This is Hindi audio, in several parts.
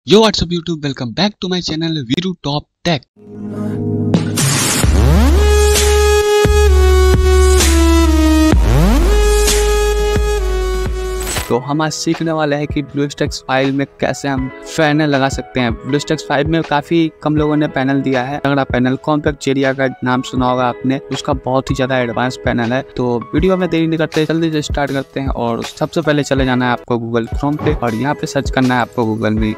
Yo, what's up YouTube? Welcome back to my channel Viru Top Tech। तो हम आज सीखने वाले हैं कि BlueStacks फाइल में कैसे हम पैनल लगा सकते हैं। BlueStacks फाइल में काफ़ी कम लोगों ने पैनल दिया है। अगला पैनल कॉम्पैक्ट एरिया का नाम सुना होगा आपने, उसका बहुत ही ज़्यादा एडवांस पैनल है। तो वीडियो में देरी नहीं करते, जल्दी से स्टार्ट करते हैं। और सबसे पहले चले जाना है आपको गूगल क्रोम पे और यहाँ पे सर्च करना है आपको गूगल में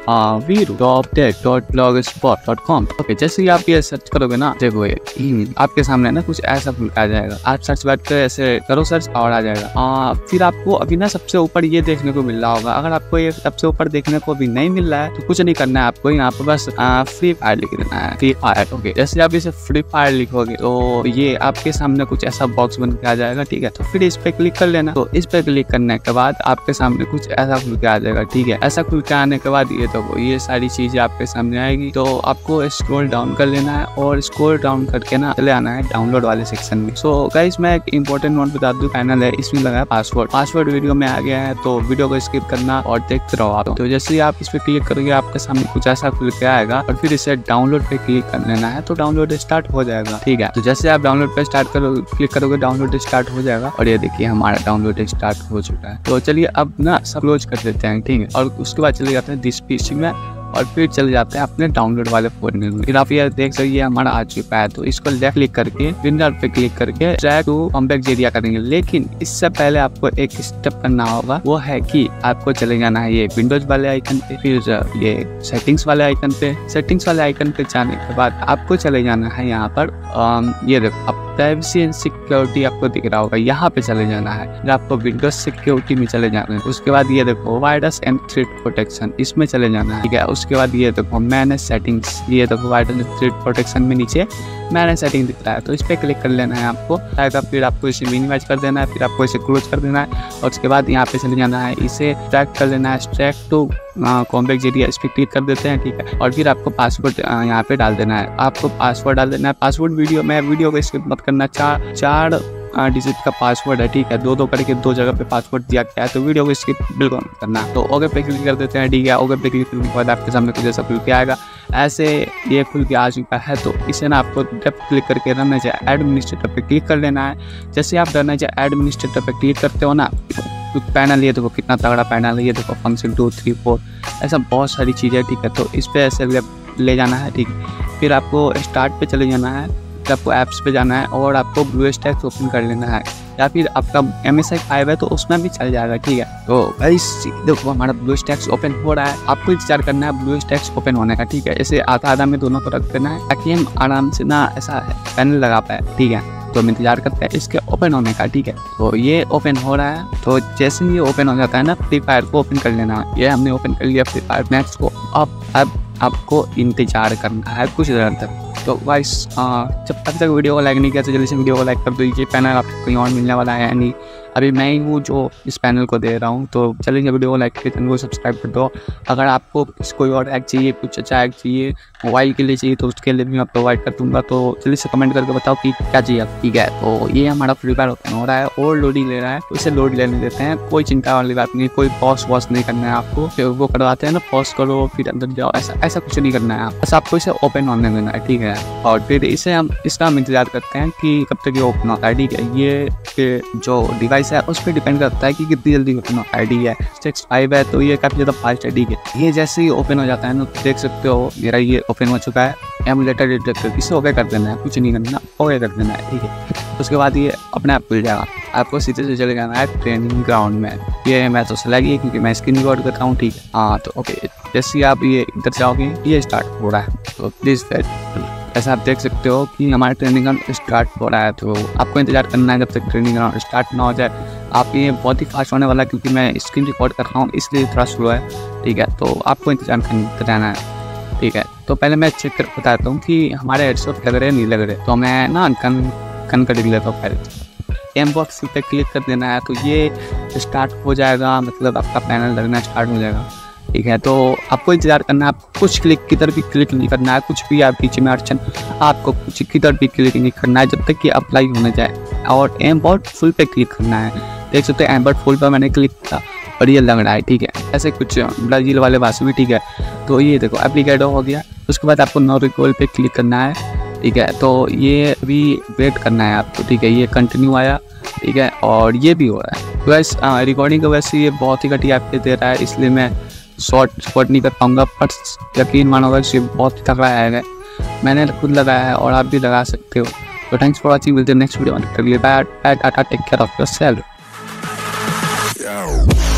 virutoptech.blogspot.com। ओके, जैसे ही आप ये सर्च करोगे ना, देखो ये आपके सामने ना कुछ ऐसा खुल आ जाएगा। आप सर्च बार पे ऐसे करो सर्च और आ जाएगा। फिर आपको अभी ना सबसे ऊपर ये देखने को मिल रहा होगा। अगर आपको ये सबसे ऊपर देखने को भी नहीं मिल रहा है तो कुछ नहीं करना है, आपको यहाँ पर बस फ्री फायर लिख देना है, फ्री फायर। ओके, जैसे आप इसे फ्री फायर लिखोगे तो ये आपके सामने कुछ ऐसा बॉक्स बन के आ जाएगा। ठीक है, तो फिर इस पे क्लिक कर लेना। तो इस पे क्लिक करने के बाद आपके सामने कुछ ऐसा खुल के आ जाएगा। ठीक है, ऐसा खुल के आने के बाद ये सारी चीजें आपके सामने आएगी। तो आपको स्क्रॉल डाउन कर लेना है और स्क्रॉल डाउन करके ना चले आना है डाउनलोड वाले सेक्शन में। सो गाइस, मैं एक इंपॉर्टेंट नोट बता दूं, पैनल है, इसमें लगा है पासवर्ड वीडियो में आ गया है, तो वीडियो को स्किप करना और देखते रहो आप। तो जैसे ही आप इस पे क्लिक करोगे आपके सामने कुछ ऐसा खुल के आएगा और फिर इसे डाउनलोड पे क्लिक कर लेना है, तो डाउनलोड स्टार्ट हो जाएगा। ठीक है, तो जैसे आप डाउनलोड पे क्लिक करोगे डाउनलोड स्टार्ट हो जाएगा। और ये देखिए हमारा डाउनलोड स्टार्ट हो चुका है। तो चलिए अब ना सब क्लोज कर देते हैं। ठीक है, और उसके बाद चले जाते हैं दिस पीसी में और फिर चले जाते हैं अपने डाउनलोड वाले फोन में। फिर आप ये देख सकते हैं हमारा आ चुका है। तो इसको लेफ्ट क्लिक करके विंडो पे क्लिक करके ड्रैग टू कॉम्पैक्ट एरिया करेंगे। लेकिन इससे पहले आपको एक स्टेप करना होगा, वो है कि आपको चले जाना है ये विंडोज वाले आइकन पे, फिर ये सेटिंग्स वाले आइकन पे। सेटिंग्स वाले आइकन पे जाने के बाद आपको चले जाना है यहाँ पर ये देखो प्राइवेसी एंड सिक्योरिटी आपको दिख रहा होगा, यहाँ पे चले जाना है। फिर आपको विंडोज सिक्योरिटी में चले जाना है। उसके बाद ये देखो वायरस एंड थ्रेट प्रोटेक्शन, इसमें चले जाना है। ठीक है, उसके बाद ये देखो मैनेज सेटिंग्स, ये देखो वायरस एंड थ्रेट प्रोटेक्शन में नीचे मैनेज सेटिंग दिख रहा है, तो इस पर क्लिक कर लेना है आपको। फिर आपको इसे मिनिमाइज कर देना है, फिर आपको इसे क्लोज कर देना है और उसके बाद यहाँ पे चले जाना है, इसे ट्रैक कर लेना है, ट्रैक टू कॉम्पैक्ट एरिया, इस पर क्लिक कर देते हैं। ठीक है, और फिर आपको पासवर्ड यहाँ पे डाल देना है। आपको पासवर्ड डाल देना है। पासवर्ड वीडियो को स्किप मत करना, चार डिजिट का पासवर्ड है। ठीक है, दो करके दो जगह पे पासवर्ड दिया गया है, तो वीडियो को स्किप बिल्कुल मत करना। तो ओके पे क्लिक कर देते हैं। ठीक है, ओके पे क्लिक करने के बाद आपके सामने कुछ ऐसा खुल के आएगा। ऐसे ये खुल के आ चुका है। तो इसे ना आपको लेफ्ट क्लिक करके रन एडमिनिस्ट्रेटर पे क्लिक कर लेना है। जैसे आप रन एडमिनिस्ट्रेटर पे क्लिक करते हो ना, तो पैनल ये देखो कितना तगड़ा पैनल है। ये देखो फंक्शन 2, 3, 4 ऐसा बहुत सारी चीज़ें। ठीक है, तो इस पर ऐसे ले जाना है। ठीक है, फिर आपको स्टार्ट पे चले जाना है, फिर आपको ऐप्स पे जाना है और आपको BlueStacks ओपन कर लेना है, या फिर आपका MSI 5 है तो उसमें भी चल जाएगा। ठीक है, तो गाइस देखो हमारा BlueStacks ओपन हो रहा है। आपको इंतजार करना है BlueStacks ओपन होने का। ठीक है, ऐसे आधा में दोनों को रख देना है ताकि हम आराम से ना ऐसा पैनल लगा पाए। ठीक है, तो हम इंतजार करते हैं इसके ओपन होने का। ठीक है, तो ये ओपन हो रहा है। तो जैसे ही ये ओपन हो जाता है ना, फ्री फायर को ओपन कर लेना है। ये हमने ओपन कर लिया फ्री फायर मैक्स को। अब आपको इंतजार करना है कुछ देर तक। तो गाइस जब तक वीडियो को लाइक नहीं किया तो जल्दी से वीडियो को लाइक कर दीजिए। पैनल आपको कहीं और मिलने वाला है नहीं, अभी मैं ही हूँ जो इस पैनल को दे रहा हूँ। तो चलिए वीडियो को लाइक करके चैनल को सब्सक्राइब कर दो। अगर आपको कोई और हैक चाहिए, कुछ अच्छा हैक चाहिए, मोबाइल के लिए चाहिए, तो उसके लिए भी मैं प्रोवाइड कर दूँगा। तो जल्दी से कमेंट करके बताओ कि क्या चाहिए। ठीक है, तो ये हमारा फ्री फायर ओपन हो रहा है और लोडिंग ले रहा है, तो इसे लोड लेने देते हैं। कोई चिंता वाली बात नहीं, कोई पॉज नहीं करना है आपको। फिर वो करवाते हैं ना, पॉज करो फिर अंदर जाओ, ऐसा कुछ नहीं करना है। बस आपको इसे ओपन होने देना है। ठीक है, और फिर इसे इसका हम इंतजार करते हैं कि कब तक ये ओपन होता है। ठीक है, ये जो डिवाइस है उस पर डिपेंड करता है कि कितनी जल्दी ओपन होता है। ठीक है, 6.5 है तो ये काफ़ी ज़्यादा फास्ट है। ठीक है, ये जैसे ही ओपन हो जाता है ना, देख सकते हो मेरा ये ओपन हो चुका है। एमुलेटर डिटेक्टर, इसे ओके कर देना है, कुछ नहीं करना, ओके कर देना है। ठीक है, उसके बाद ये अपने आप खुल जाएगा। आपको सीधे से चले जाना है ट्रेनिंग ग्राउंड में। ये मैं तो चलाएगी क्योंकि मैं स्क्रीन रिकॉर्ड करता हूँ। ठीक है, हाँ, तो ओके जैसे आप ये इधर जाओगे ये स्टार्ट हो रहा है। तो प्लीज़ ऐसा आप देख सकते हो कि हमारा ट्रेनिंग ग्राउंड स्टार्ट हो रहा है। तो आपको इंतजार करना है जब तक ट्रेनिंग ग्राउंड स्टार्ट ना हो जाए। आप ये बहुत ही फास्ट होने वाला है क्योंकि मैं स्क्रीन रिकॉर्ड कर रहा हूँ, इसलिए थोड़ा स्लो है। ठीक है, तो आपको इंतजार करना है। ठीक है, तो पहले मैं चेक कर बताता हूँ कि हमारे हेडशॉट लग रहे नहीं लग रहे। तो मैं ना कन कर लेता हूँ। पहले एम बॉक्स पे क्लिक कर देना है, तो ये स्टार्ट हो जाएगा, मतलब आपका पैनल लगना स्टार्ट हो जाएगा। ठीक है, तो आपको इंतजार करना है। आपको कुछ क्लिक किधर भी क्लिक नहीं करना है, कुछ भी आप पीछे में अड़चन आपको कुछ किधर भी क्लिक नहीं करना है जब तक कि अप्लाई होने जाए। और एम बॉट फुल पे क्लिक करना है। देख सकते हैं एम बॉट फुल पर मैंने क्लिक किया और ये लग रहा है, ठीक है, ऐसे कुछ ब्राज़ील वाले भाषा में, ठीक है। तो ये देखो एप्लीकेडो हो गया। उसके बाद आपको नो रिकॉल पे क्लिक करना है, ठीक है। तो ये अभी वेट करना है आपको, ठीक है। ये कंटिन्यू आया, ठीक है, और ये भी हो रहा है। वैसे रिकॉर्डिंग का वैसे ये बहुत ही घटिया आपके दे रहा है, इसलिए मैं शॉर्ट नहीं कर पाऊँगा, पर यकीन मानो वैसे ये बहुत ही तगड़ा आएगा। मैंने खुद लगाया है और आप भी लगा सकते हो। तो thanks for watching, will the next video. Bye, tata, take care of yourself.